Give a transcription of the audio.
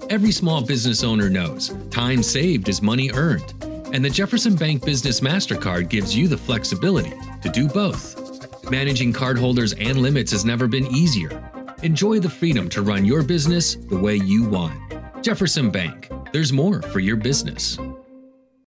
Every small business owner knows time saved is money earned, and the Jefferson Bank Business Mastercard gives you the flexibility to do both. Managing cardholders and limits has never been easier. Enjoy the freedom to run your business the way you want. Jefferson Bank. There's more for your business.